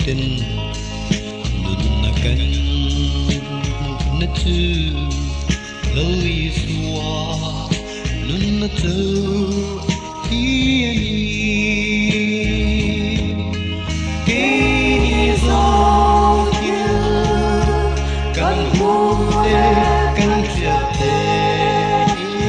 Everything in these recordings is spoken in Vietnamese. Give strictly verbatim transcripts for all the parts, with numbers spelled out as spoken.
tình nun na kan na tu lối xua nun na tu yên cái gió kia căn hôn đê căn chia tê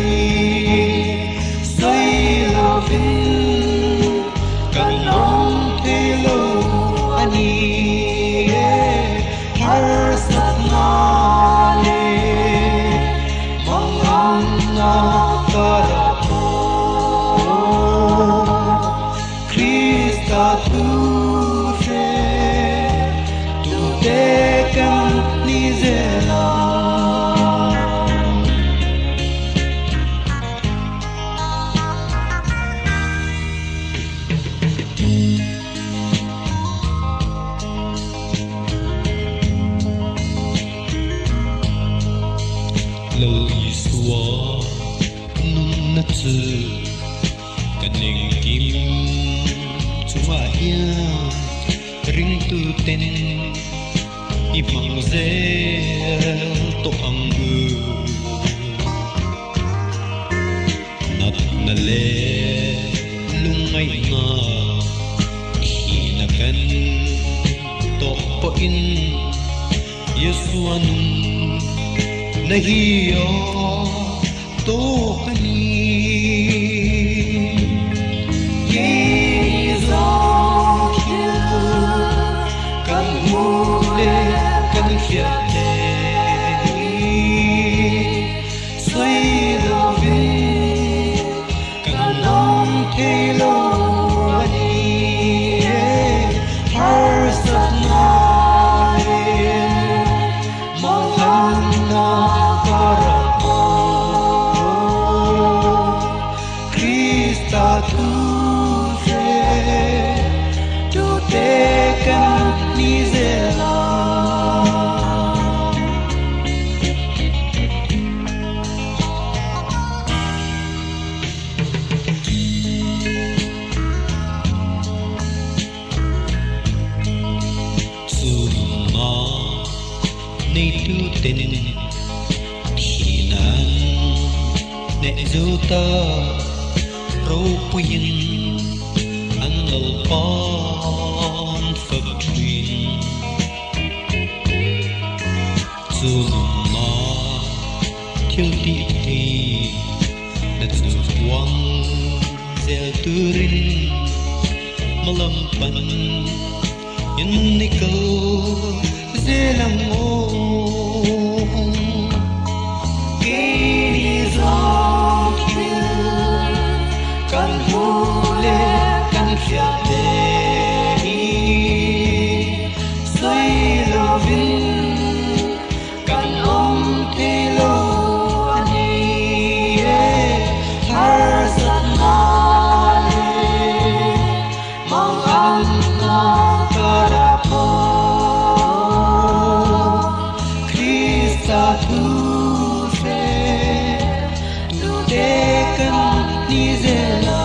say lo vinh căn nong thế lo ani har sat na le mong ngang na kara Krista tu fe tu te kan ni zela lời xua nung nát chữ cả nền kim chúng ai ring tu tên i bằng dễ to ang gu nát na le lung ngay na khi na kan to po in Yesu anung nahiyo to kani gizong kia kan mule kan fiate suy lo vi kan long thế lo ani har sat na mong hang na Krista tu fe tu te kan ni zela suma nei tu ten thinan ne zuta râu quỳnh ăn lẩu con phật truyền dù mà thiếu đi thì đất dù quăng gieo tư rin mà lâm bần nhân ni câu dễ làm ngô kan mule kan fiate say lo vin kan om te lo ani har sat na le mong an na kara po Krista tu fe tu te kan ni zela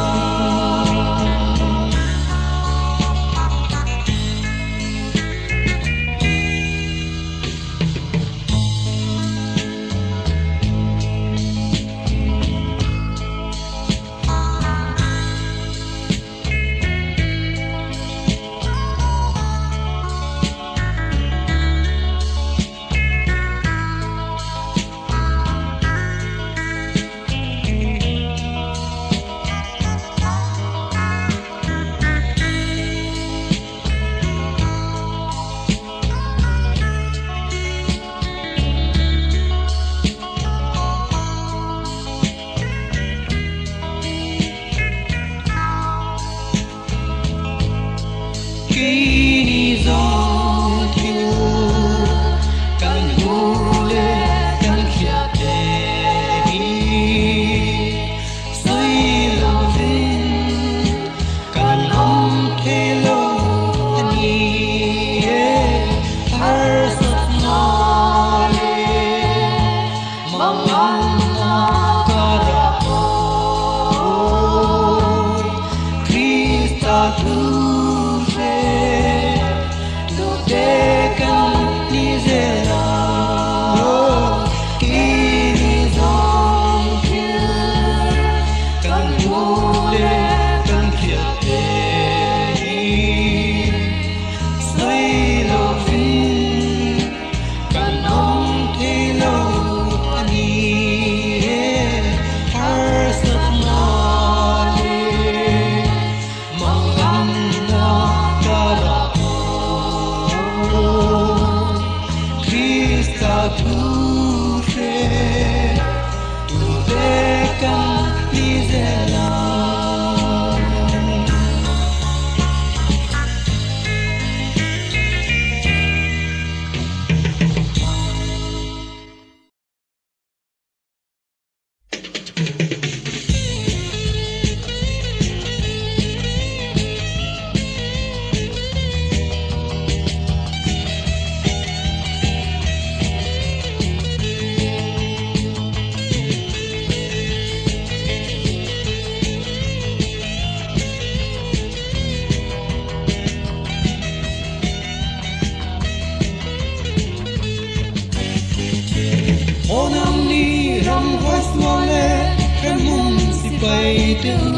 bay đến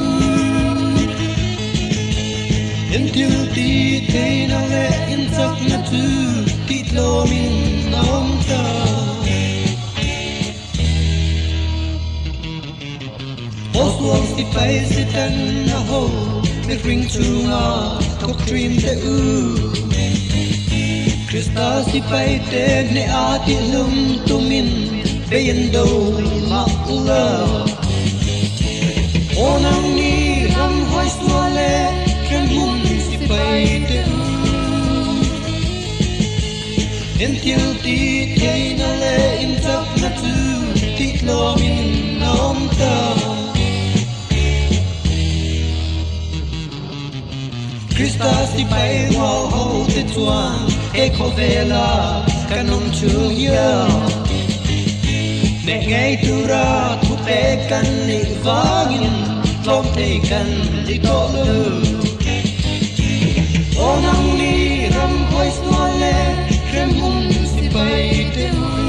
in tiêu tí thế nào lẽ in giấc ngất thứ tít lô mình nóng ta ô xuống si bay si tan na ho make ring true nga cop dream te u Krista si bay te ne a ti lum tu min bayin do ma la ô nang ni ram hoi suale kan hum si bay te in tiêu ti te na le in tak na tu ti lo min nom ta Krista si bay wa ho te chuan e ko vela kanon chu ya ne ngai tu ra thu pe kan ni vangin lom te kan di ko lu o nang ni ram koi swale krem hum si bay te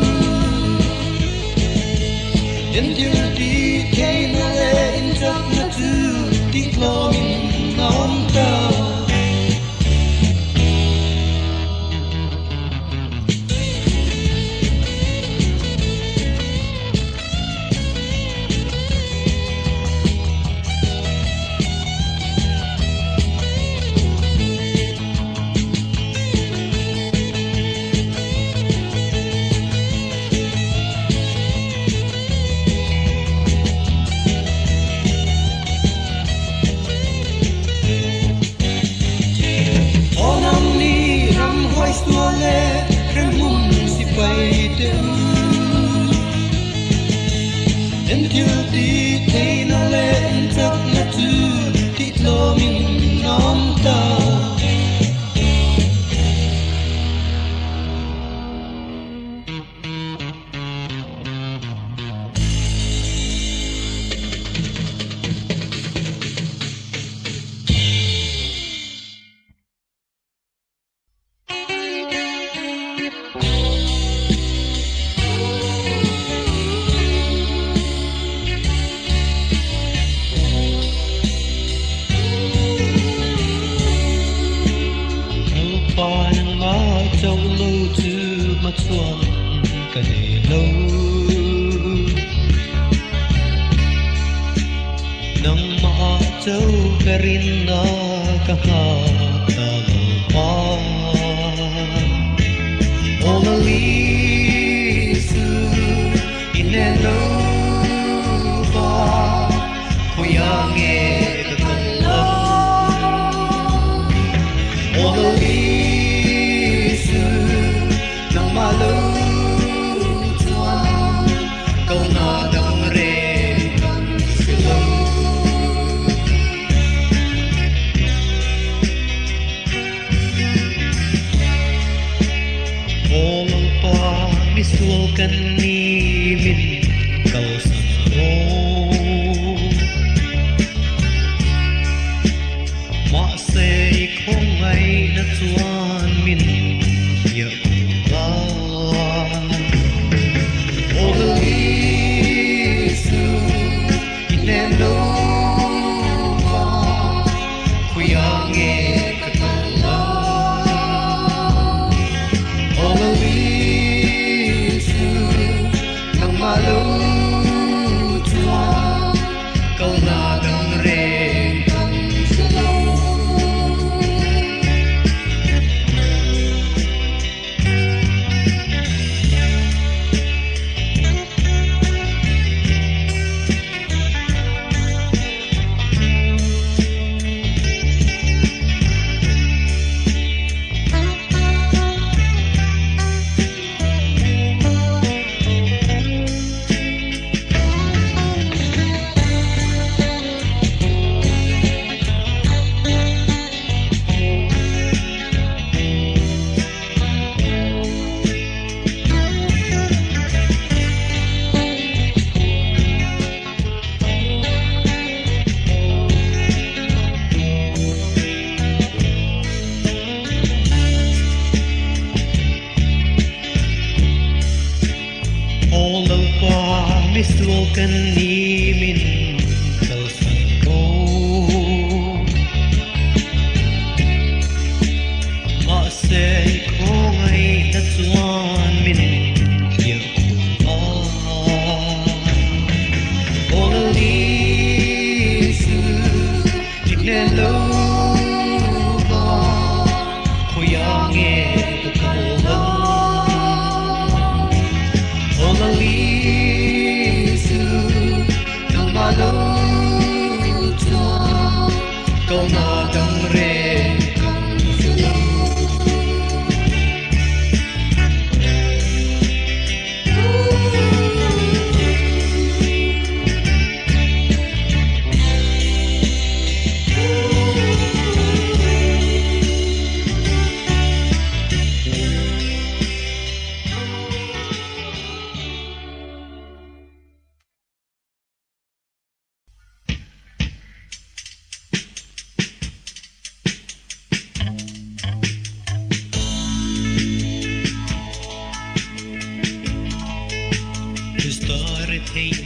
in tu di ke na le in tak na tu di lo min nom ta suale krem hum si bay te in tu ti te na le in tak na tu ti lo min nom ta châu lâu chưa mắt xuân cả để lâu nang ma châu karin na kahata pa olalisu inelo ba koyange katala olalisu malu tuan kau nadang rekan silau Walang pa misulkan ni min kau saro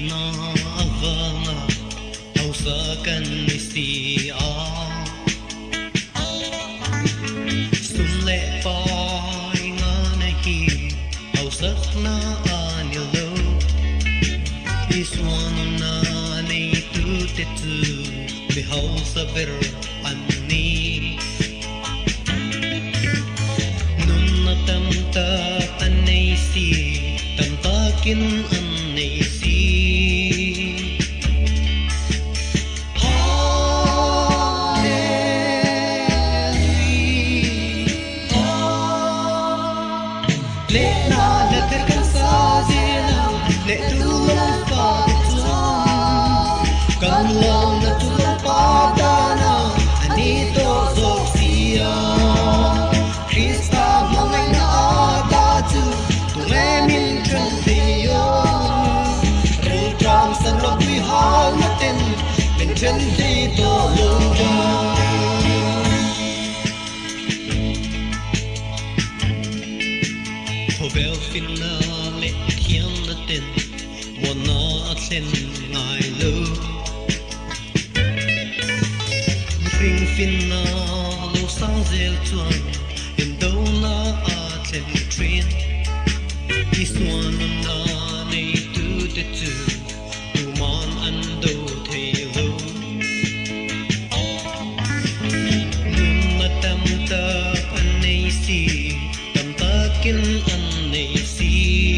na avanga au sa kan si a sum le pa nga na ki au sa na anilo iswan na nei tu te tu be hau sa ber anni nun na tam ta anei si tam ta kin anei si chân đi to lâu hồ bèo phin na lệ khiêm na tên buồn nó trên ngài lâu phình phin na lâu sang dễ chuan in đâu na à trên train đi xuân na này tu te tu tu man ăn đâu thấy lâu kin an nei si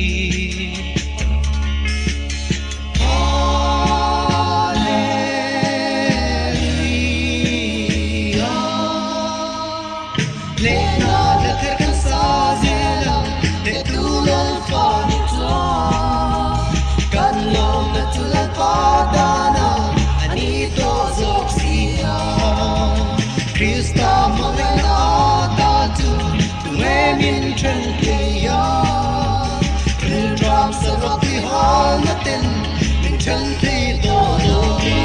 hallelujah le na la kar kan sa zela le tu lo fa ni tla kan lo na tu la pa dana ani to zok sia Krista mo na ta tu min chân kia rừng ram sa rock đi hal na ten min chân thi to lo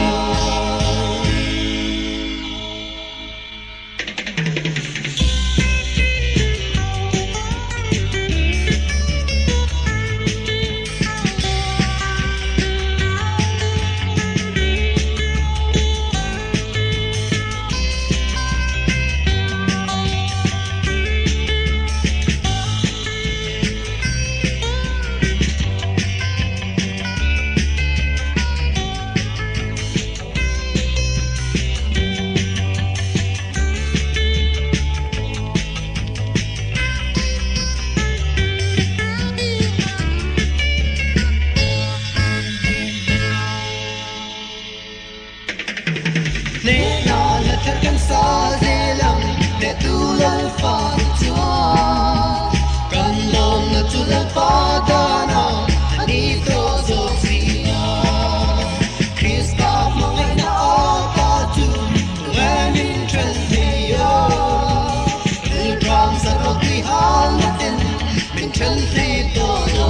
chân thi to lo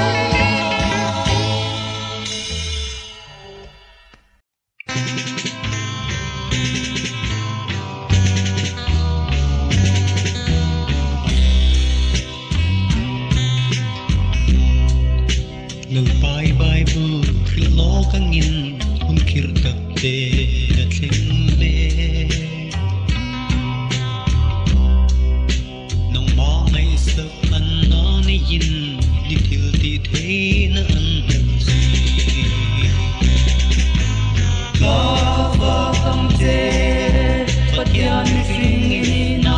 nang pai bai bu khil lo kangin um khir tak te da thleng le nong ma ngai sa an na ni yin di thil ti the na an si ka va kam te patyan sing in na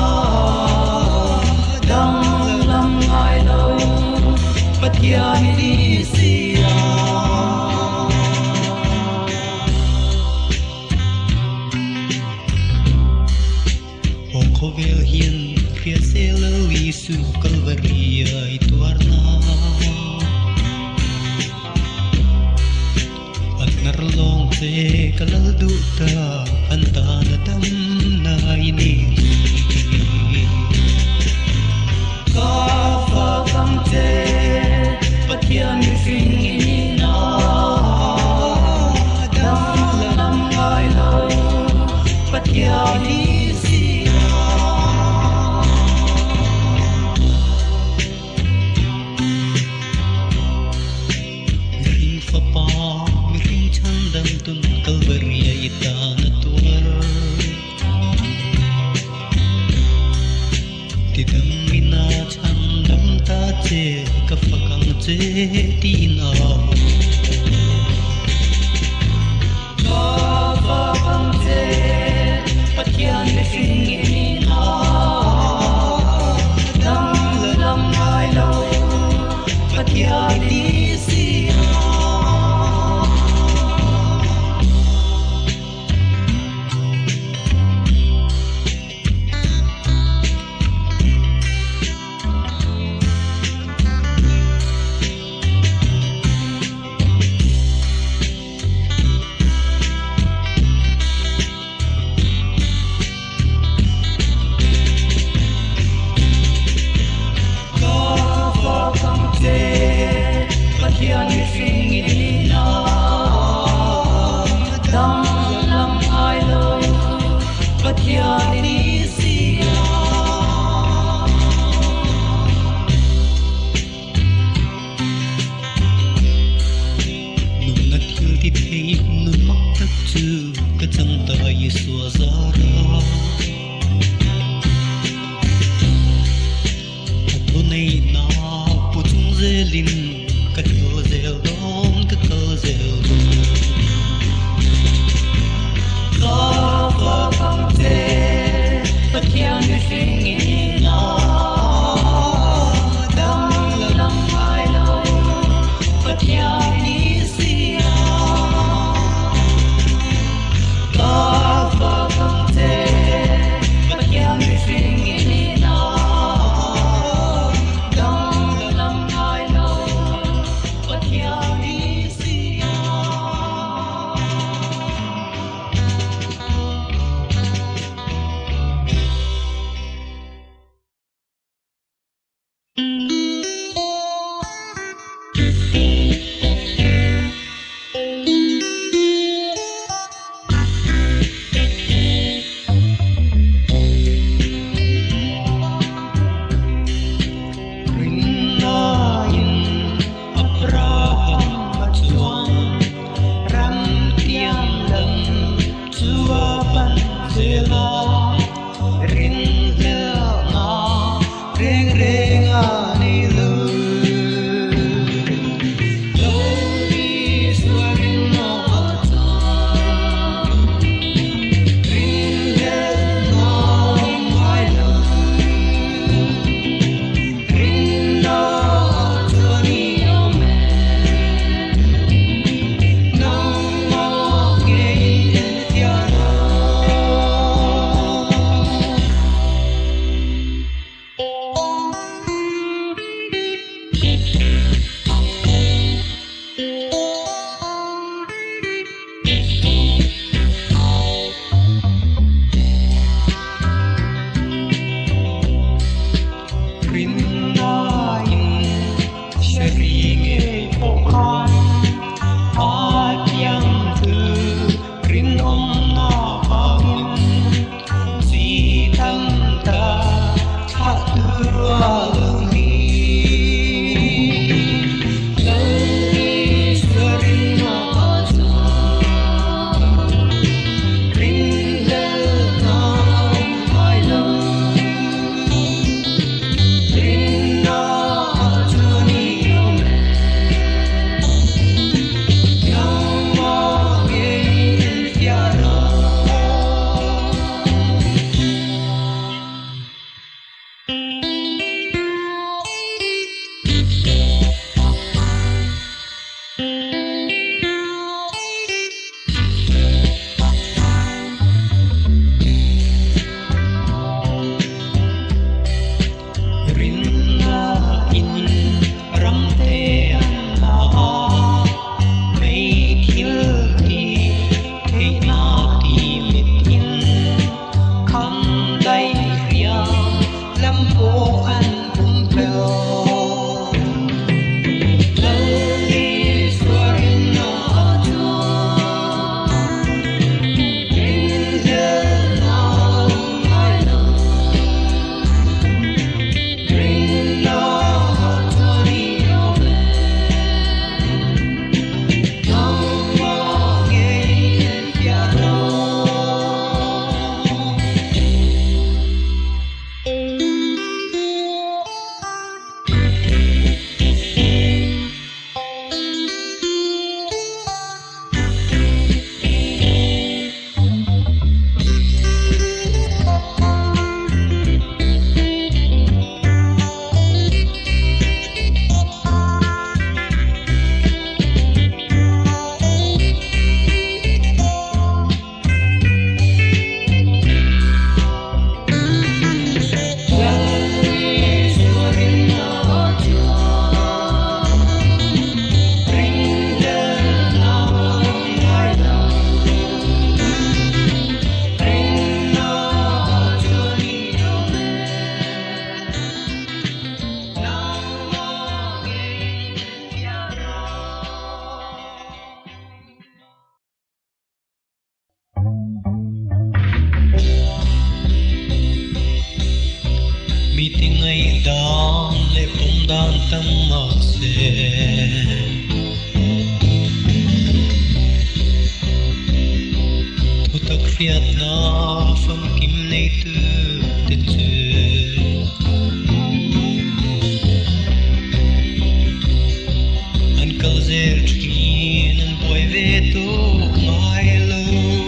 dang lam ai lo patyan di Vel hiền phía xe lâu Isu Calvary ai tuarna at narlong te kalal duta anta na dam na ini ka fa kam te patyan sing ina dam lam ai lo patyan pa dòng lâm ai lối bất thiện đi xia nung ngắt hiu đi thấy nung mắc thắt chư cái chân tay xua ra ra hôm nay nào bút chung dê linh cái thơ dẻo đón cái thơ dẻo có có không thể bất thiện như sinh ý nó đâm lâm ai lối bất thiện đi xia có có ngày đón lệ bóng đàn tâm mặc dễ thu thật phiệt na phong kim này tư tết chữ anh câu dễ trkin anh bồi về tu mai lâu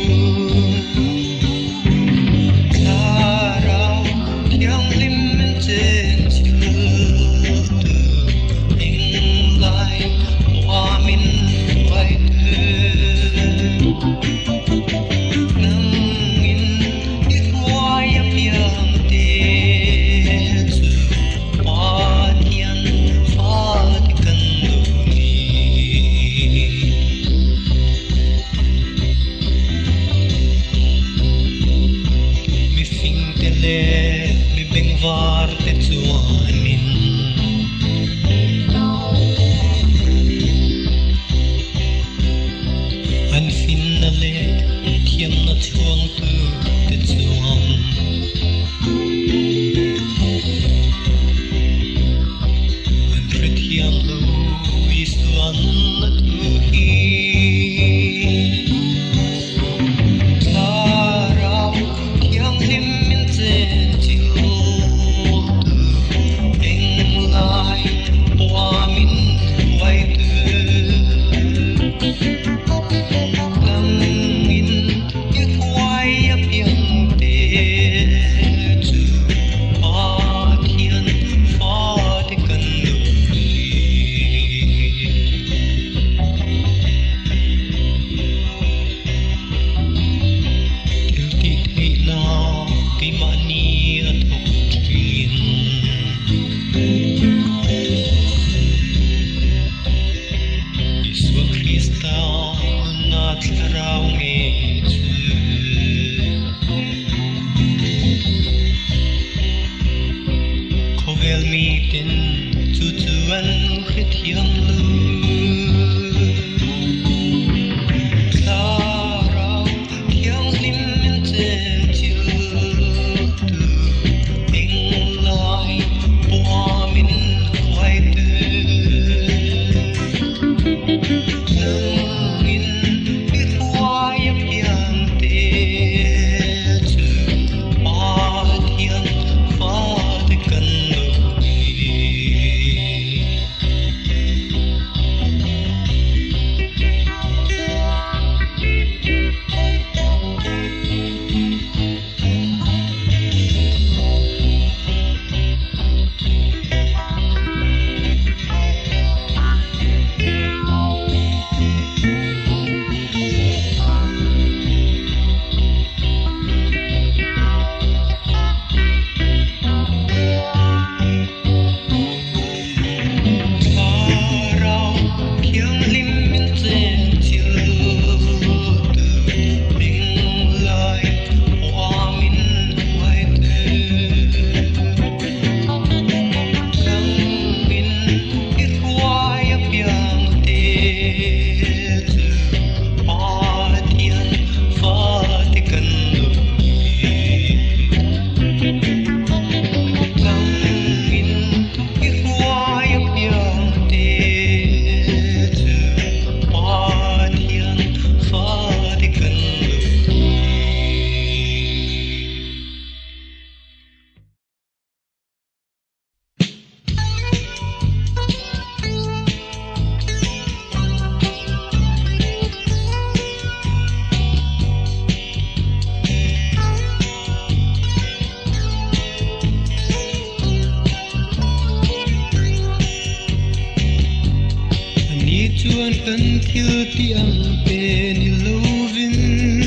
chuan kan thil ti ang pe ni lovin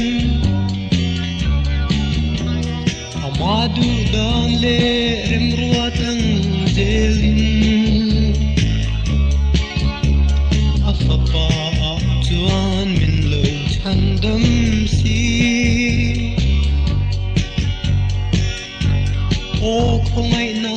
amadu dan le rem ruat ang zelin afapa chuan min lo chandam si o khongai na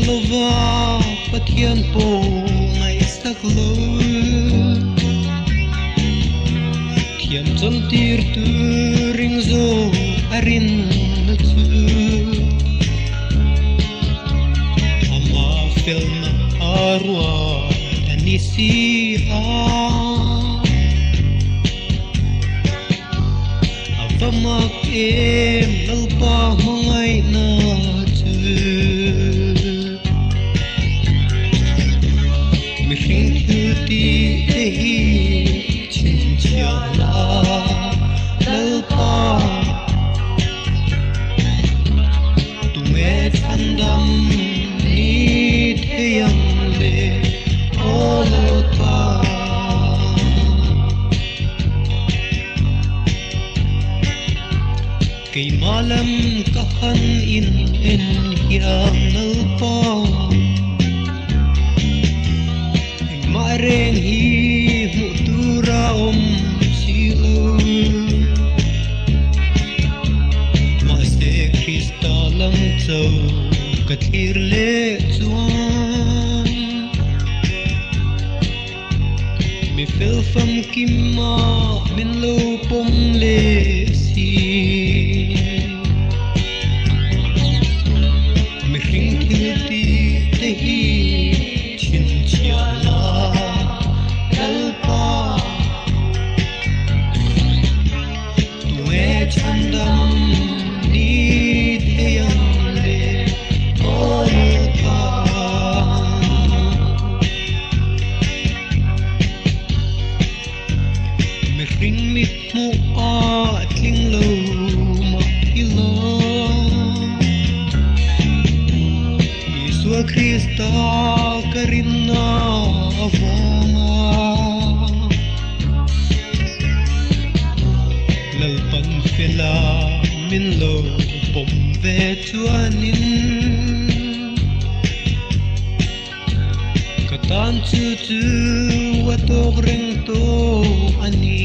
lova pathian po ngày sắc lơ thiam chon tir tu ring zo arin na chu ama fel na arwa anisi a avamak em lalpa mangai na Kay malam kahan in en hiang nalpa Mareng hi mutura om silo Maste Krista lang châu kathir le chuan Mi fel fam kim ma min lo pom le si Krista karina avanga lalpan fela min lo pom ve chuanin katan chu chu watok reng to ani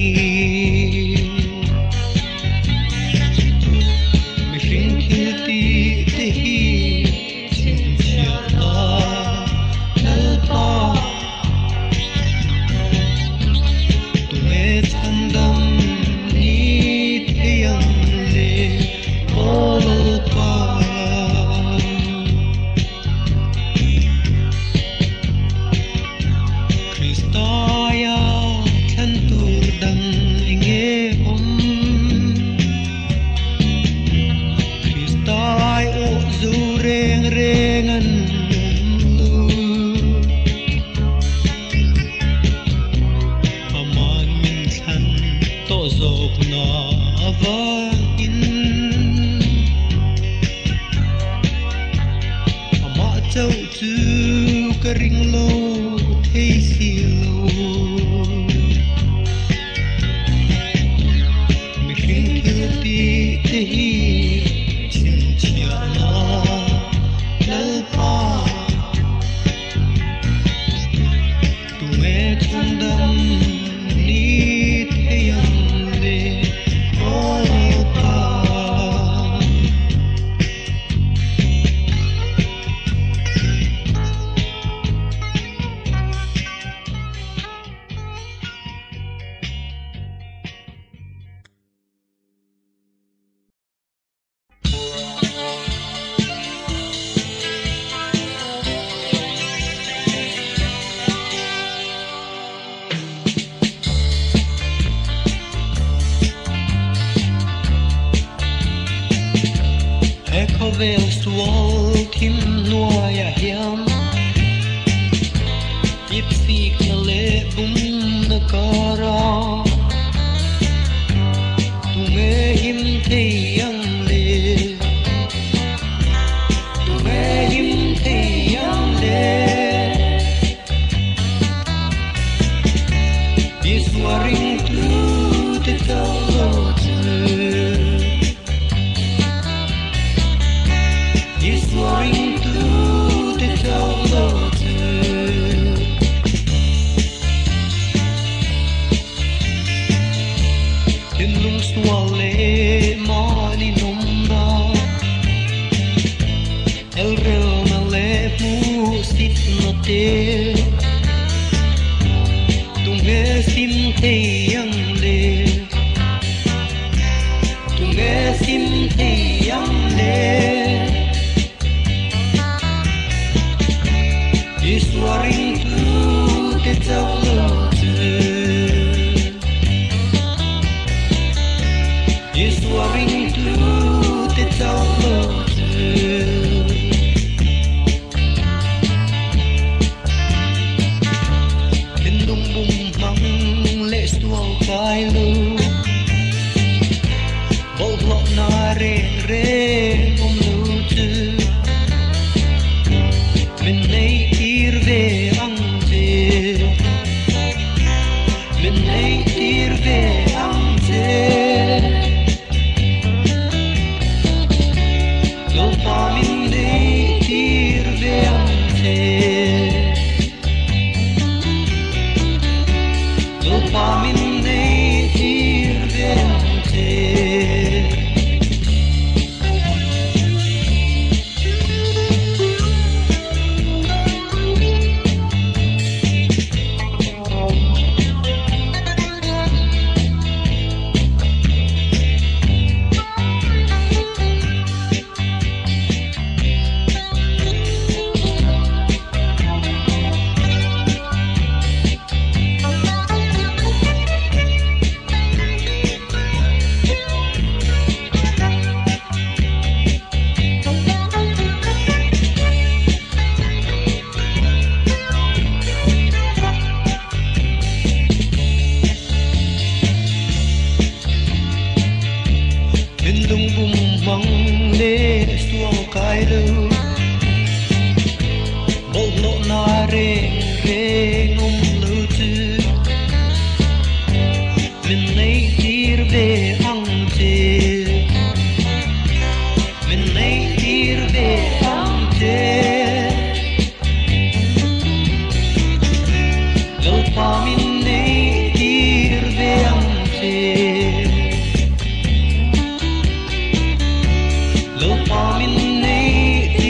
mi ring khilti te hi ring lo hey si lo mi ring khilti te hi chin chia na lalpa tu me chun dam ni te yang le lalpa vel suol tim nuaya hiam ip sik na le bum na kara tu me him thei yang le tu me him thei yang le is waring tu te tao Soaring through the clouds, in lung swale morning chế tung nghe sim thấy yang lê tung nghe sim thấy yang lê is worrying to the devil is worrying to the devil Kai lu bầu lọ na rên rên om lu tu mình nay tir về ang về mình nay tir về ang về lo pa mình nay tir về ang về lo pa mình lung bum măng lê xuống cái lưu bầu lộ na rên rên om lưu tu mình nay tir về ang thế mình nay tir về ang thế lâu pa mình nay tir về ang thế Lo pa min nay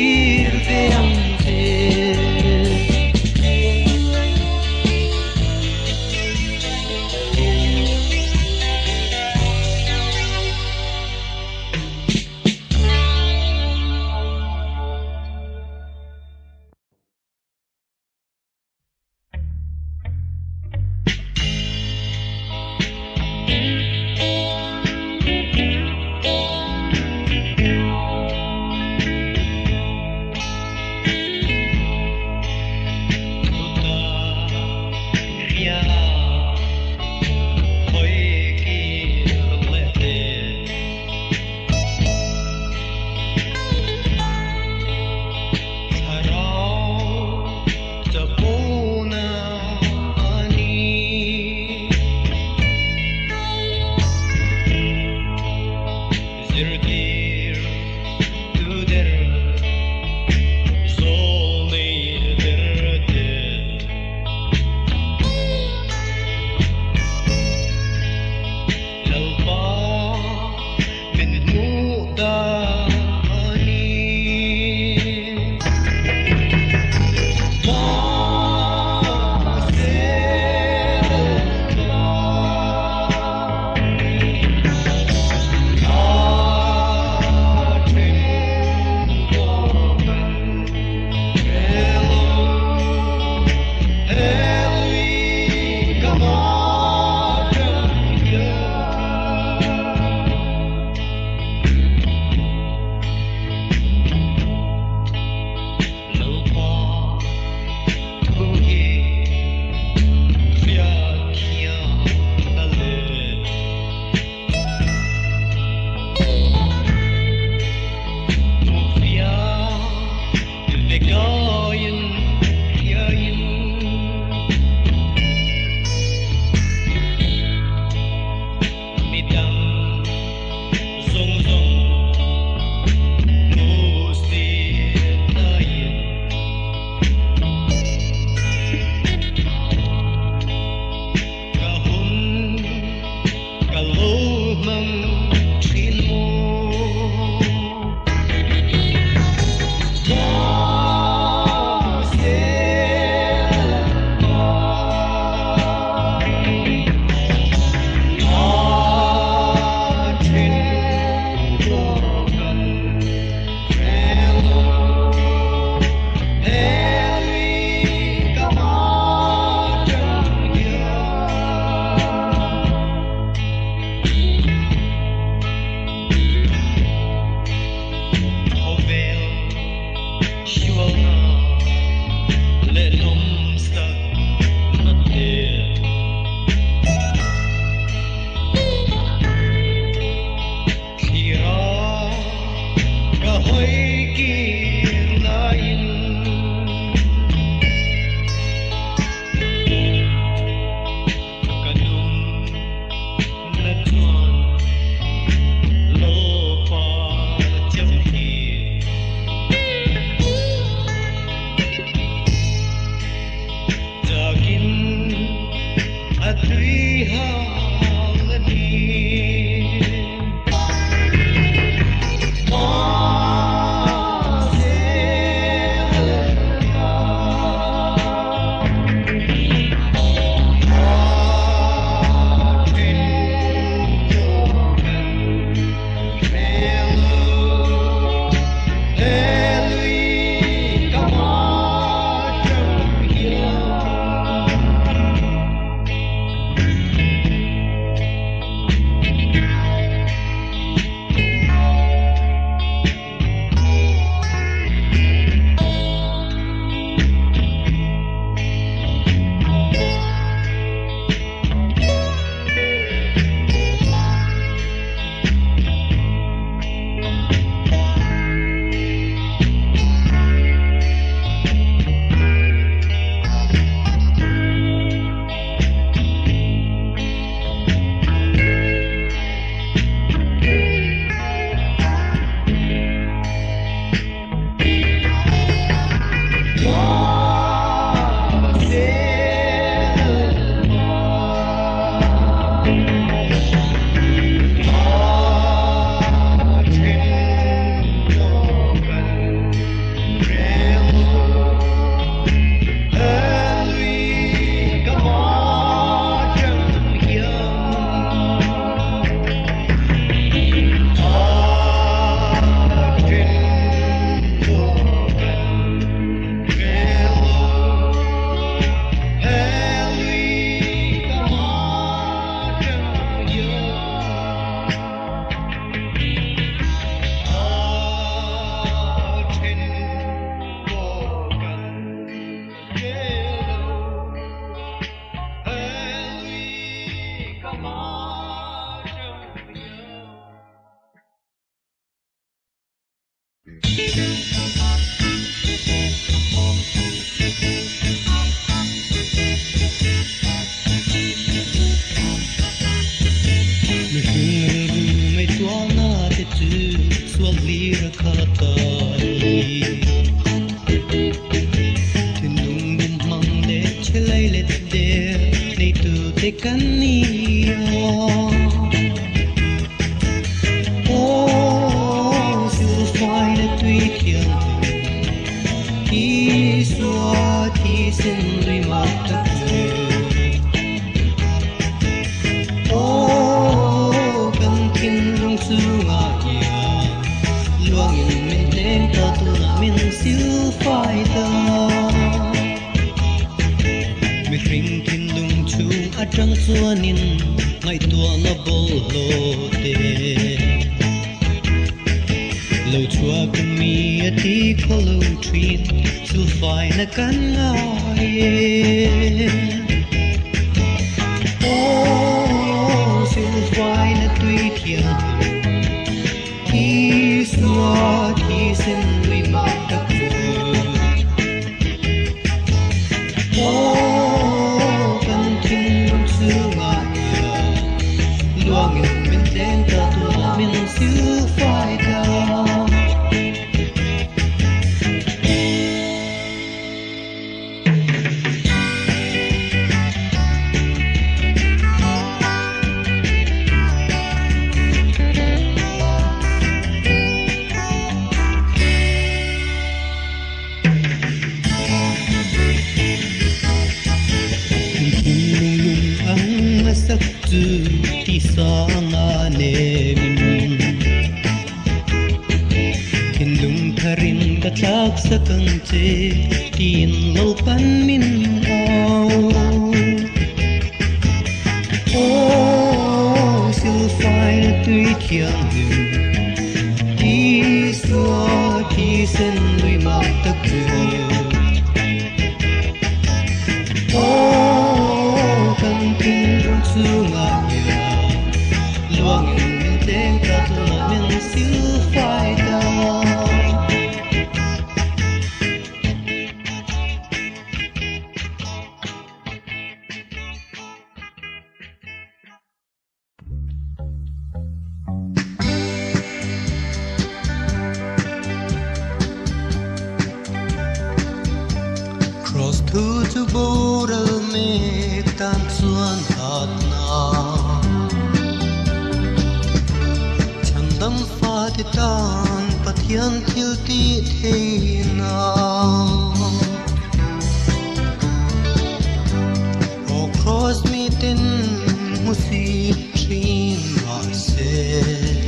Luang in min teng ka tu na min siu phai da chu bô rơ mê tan xuân hạt na chẳng đâm pha thì tan bát hiền thiếu tí thế nào o cross me tin musi trin ma se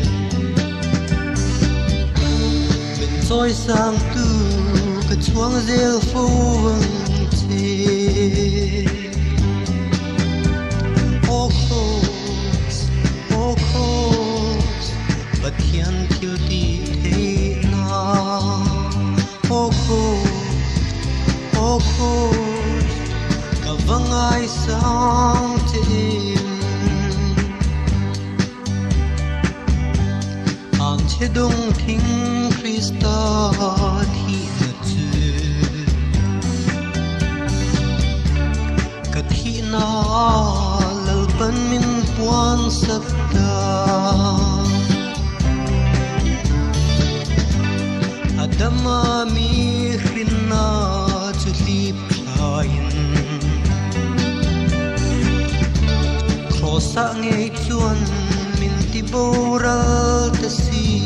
bên soi sang tu cái chuông rêu phô vâng chê ô khos ô khos bát hiền thiếu tí thế nào ô khos ô khos cả vâng ai sang tim an che đông thính Christa thi ngật chư cả thi na lal ban min puan sắc ta Adama mi khina chu lip thain crossa ngei chuan min ti boral ta si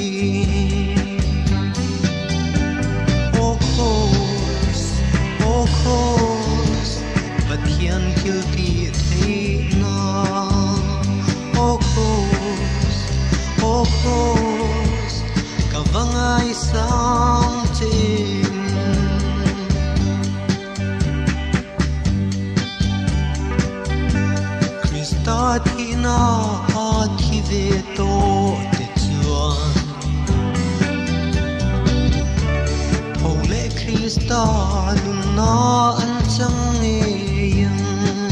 o khos o khos bát hiền thiếu tí thế na o khos o khos cả vang ai sang tim Christa thi na a thi ve to te chuan thâu lệ Christa lung na an chang nghe yang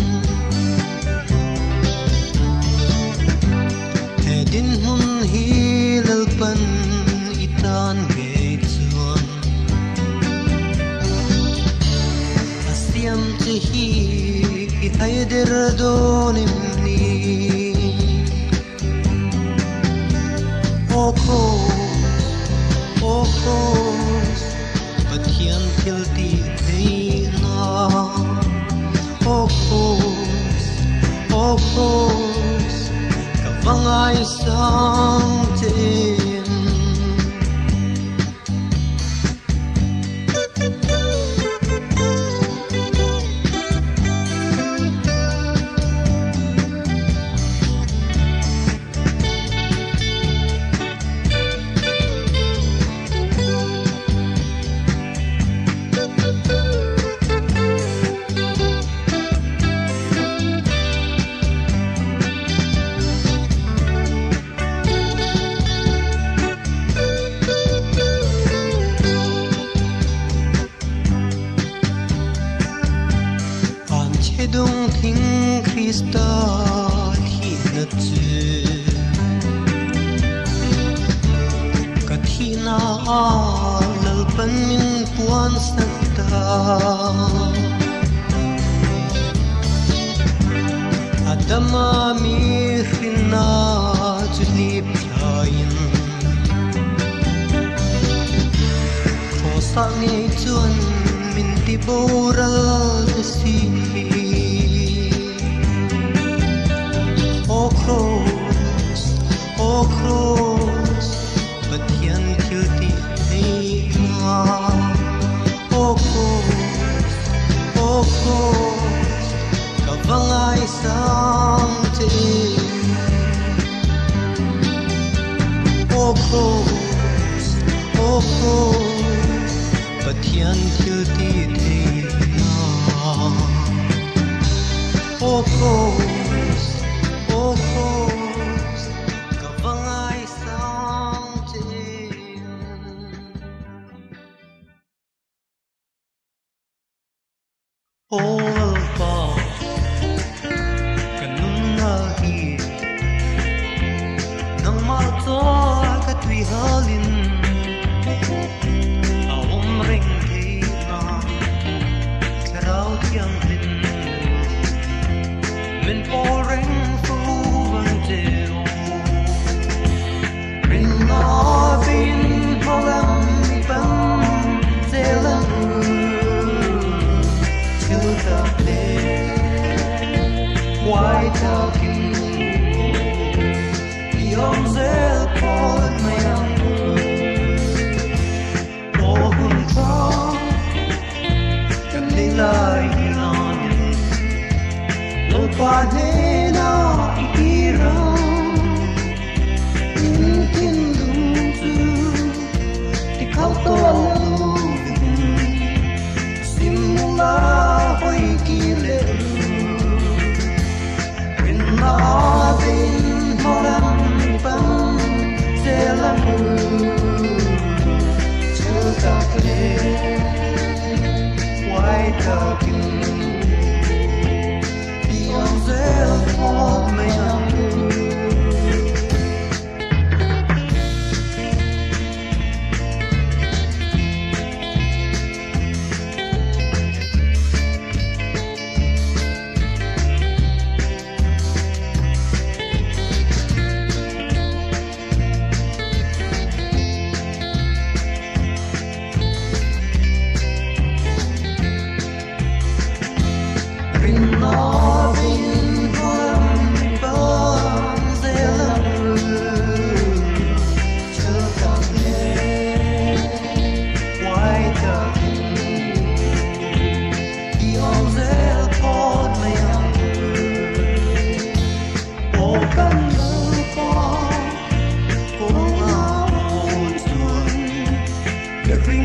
he din hun hi lal pan itan ge chuan asiam che hi i hay der donim o khos o khos bát hiền thiếu tí thế na o khos o khos cả vang ai sang tim đông thính Christa thi ngật chư cả thi na lal ban min puan sắc ta Adama mi khina chu lip thain khosa ngei chuan min ti boral ta si o khos o khos bát hiền thiếu tí thế na o khos o khos cả vang ai sang tim o khos o khos bát hiền thiếu tí thế na o khos o khos cả vang ai sang tim o pa kanung na hi nang ma to ka tui halin a om ring hi na karau tiang lin min po ring fu van deu ring na bin holam ban zelang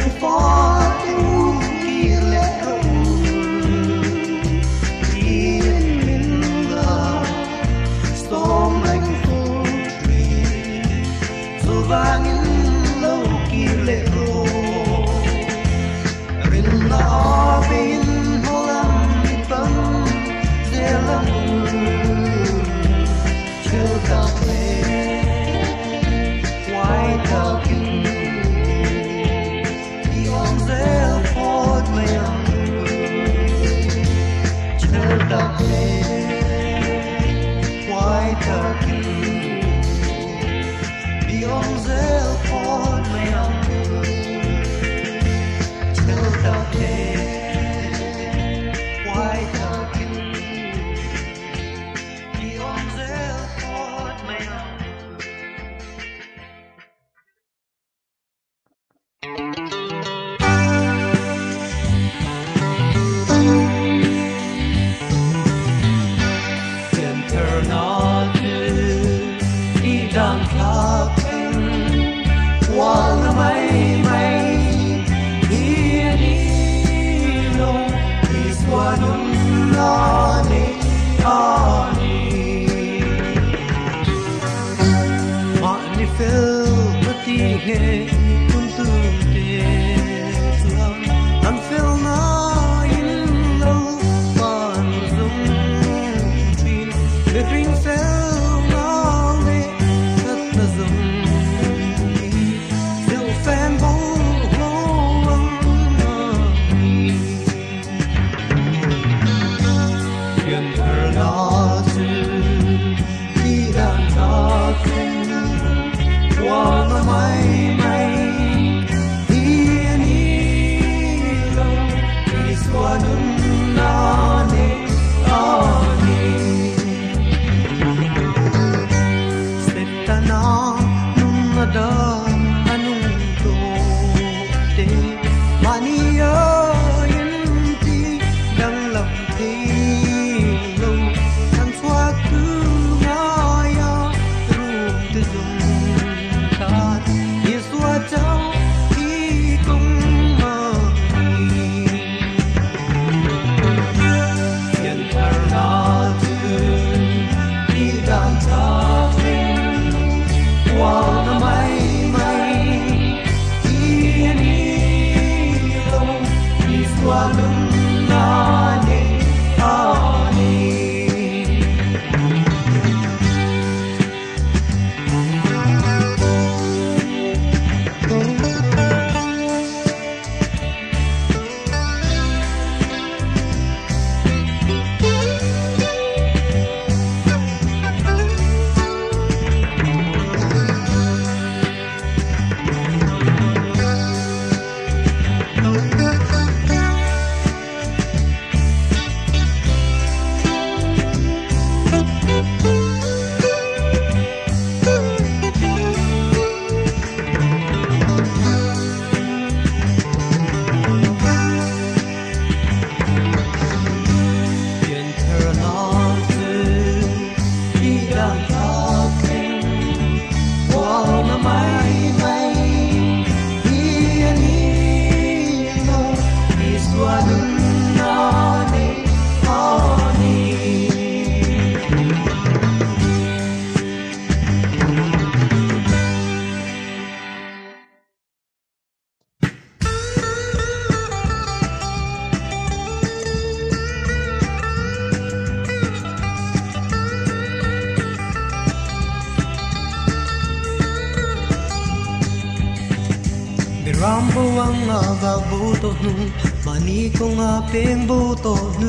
Rambo ang aga buto nu mani ko nga peng buto nu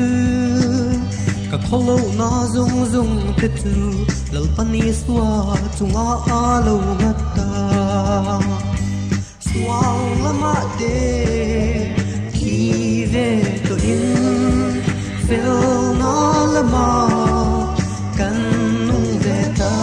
ka kholo na zung zung te tu lal pani swa chunga alo ngata swang lama de ki ve to in fel na lama kan nu de ta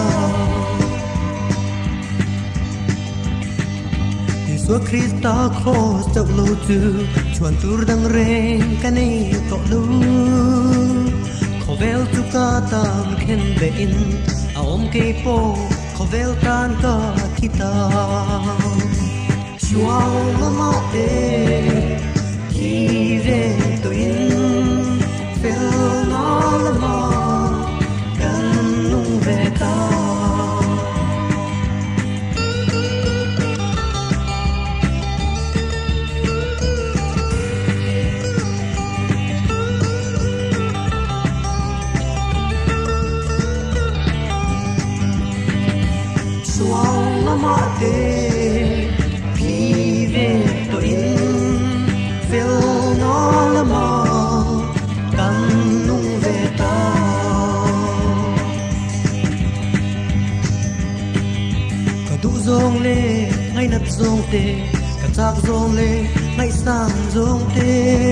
Chúa Christa cross chọc lâu chư chuan tur dang reng kani to lu khovel tu ka tam khen be in a om ke po khovel tan ka kita Chuang lama te ki ve to in fel na la ma kan nung ve ta suang la ma te pi ve to in fel na la ma kan nung ve ta ka du zong le ngai nat zong te ka chak zong le ngai sang zong te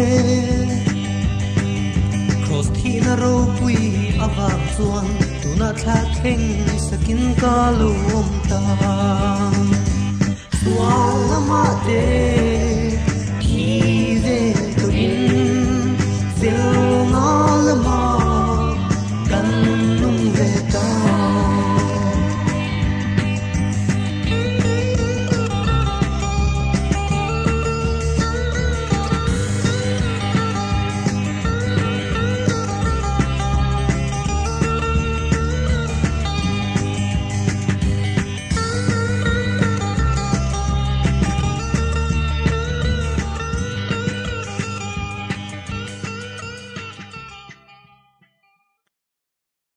cross thi na ro pui avak chuan tu na thla theng sakin ka lum ta